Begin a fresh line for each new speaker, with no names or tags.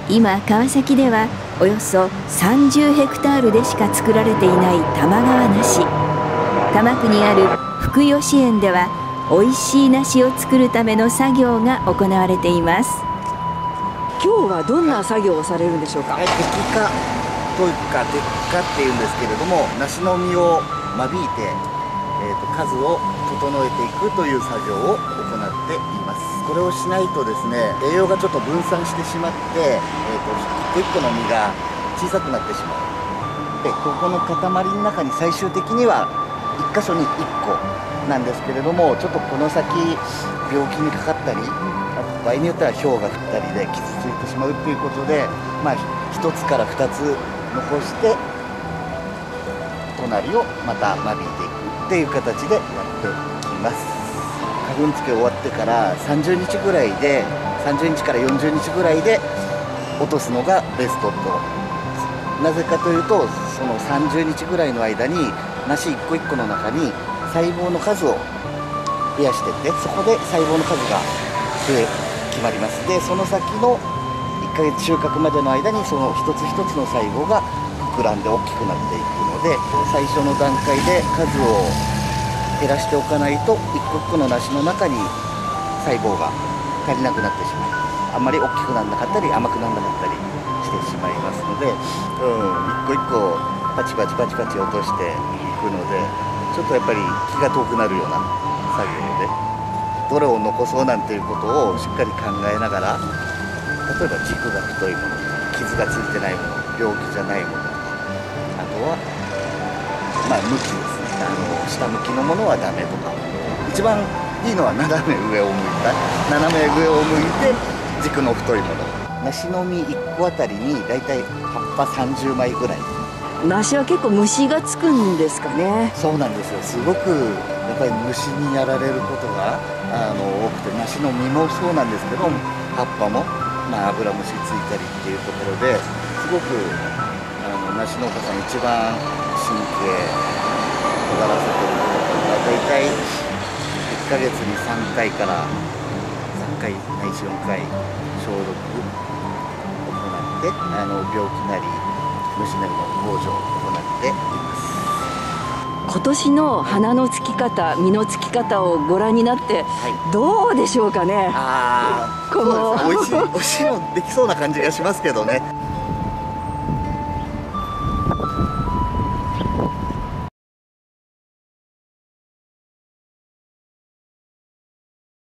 今川崎ではおよそ30ヘクタールでしか作られていない玉川梨。多摩区にある福吉園では美味しい梨を作るための作業が行われています。
今日はどんな作業をされるんでしょうか。
摘果というか摘果っていうんですけれども、梨の実を間引いて、数を整えていくという作業を行っています。これをしないとですね、栄養がちょっと分散してしまって、一個一個の実が小さくなってしまう。でここの塊の中に最終的には1箇所に1個なんですけれども、ちょっとこの先病気にかかったり、場合によっては氷が降ったりで傷ついてしまうということで、1つから2つ残して隣をまた間引いていくっていう形でやってきます。花粉付け終わってから30日ぐらいで、30日から40日ぐらいで落とすのがベストと。なぜかというと、その30日ぐらいの間に梨一個一個の中に細胞の数を増やしていって、そこで細胞の数が決まります。でその先の1ヶ月収穫までの間にその一つ一つの細胞が膨らんで大きくなっていくので、最初の段階で数を減らしておかないと一個一個の梨の中に細胞が足りなくなってしまう。あんまり大きくならなかったり甘くならなかったりしてしまいますので、一個一個パチパチパチパチ落としていくので、ちょっとやっぱり気が遠くなるような作業で、どれを残そうなんていうことをしっかり考えながら、例えば軸が太いもの、傷がついてないもの、病気じゃないもの、あとは向きですね、下向きのものはダメとか、一番いいのは斜め上を向いて軸の太いもの。梨の実1個あたりにだいたい葉っぱ30枚ぐらい。
梨は結構虫がつくんですかね。
そうなんですよ。すごくやっぱり虫にやられることが多くて、梨の実もそうなんですけど、葉っぱもアブラムシついたりっていうところで、すごく梨農家さん一番神経尖らせてることが、だいたい1ヶ月に3回から3回ないし4回消毒を行って、病気なり虫なりの防除を行っています。
今年の花のつき方、実のつき方をご覧になって、どうでしょうかね。
そうですね、おいしいのできそうな感じがしますけどね。